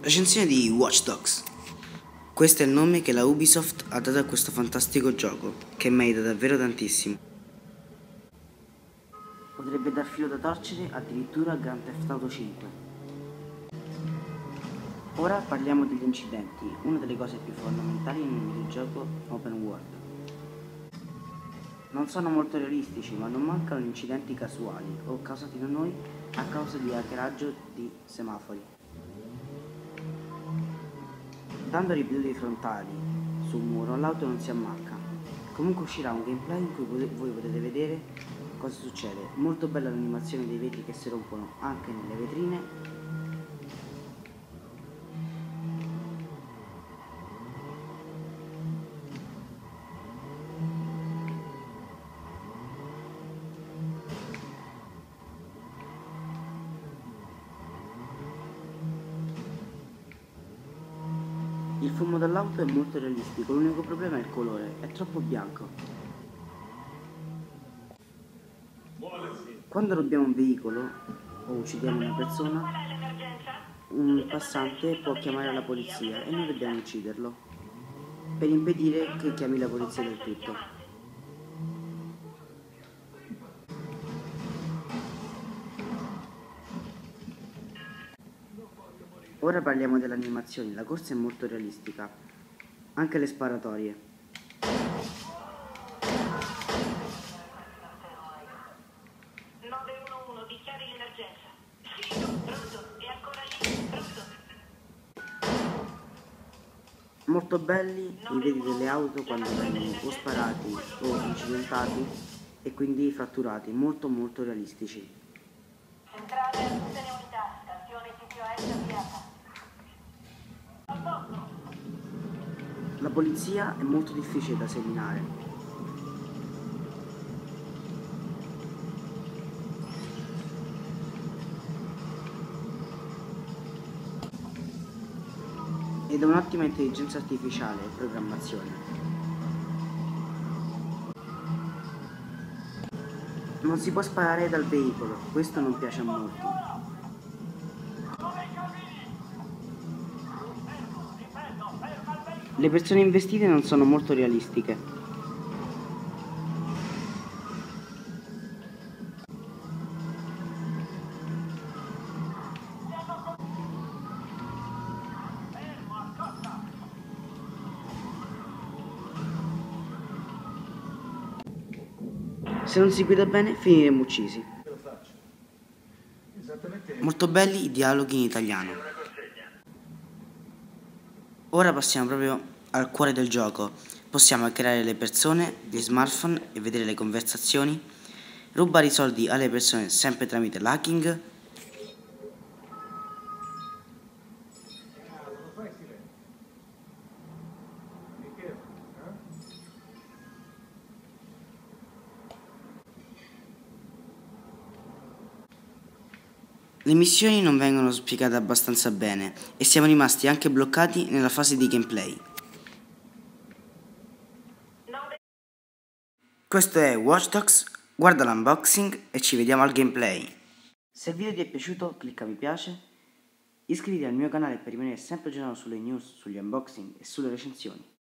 Recensione di Watch Dogs. Questo è il nome che la Ubisoft ha dato a questo fantastico gioco, che merita davvero tantissimo. Potrebbe dar filo da torcere addirittura a Grand Theft Auto 5. Ora parliamo degli incidenti, una delle cose più fondamentali in un videogioco open world. Non sono molto realistici, ma non mancano incidenti casuali o causati da noi a causa di hackeraggio di semafori. Dando ripetuti frontali sul muro, l'auto non si ammacca. Comunque uscirà un gameplay in cui voi potete vedere cosa succede. Molto bella l'animazione dei vetri che si rompono anche nelle vetrine. Il fumo dall'auto è molto realistico, l'unico problema è il colore, è troppo bianco. Quando rubiamo un veicolo o uccidiamo una persona, un passante può chiamare la polizia e noi dobbiamo ucciderlo, per impedire che chiami la polizia del tutto. Ora parliamo delle animazioni, la corsa è molto realistica, anche le sparatorie. Dichiari l'emergenza. Sì, pronto, è ancora lì, pronto. Molto belli i vetri delle auto quando vengono o sparati o incidentati e quindi fratturati, molto realistici. Centrale a tutte le unità, stazione TPOS avviata. La polizia è molto difficile da seminare. Ed è un'ottima intelligenza artificiale e programmazione. Non si può sparare dal veicolo, questo non piace a molti. Le persone investite non sono molto realistiche. Se non si guida bene, finiremo uccisi. Molto belli i dialoghi in italiano. Ora passiamo proprio al cuore del gioco. Possiamo creare le persone, gli smartphone e vedere le conversazioni, rubare i soldi alle persone sempre tramite l'hacking. Le missioni non vengono spiegate abbastanza bene e siamo rimasti anche bloccati nella fase di gameplay. Questo è Watch Dogs, guarda l'unboxing e ci vediamo al gameplay. Se il video ti è piaciuto clicca mi piace, iscriviti al mio canale per rimanere sempre aggiornato sulle news, sugli unboxing e sulle recensioni.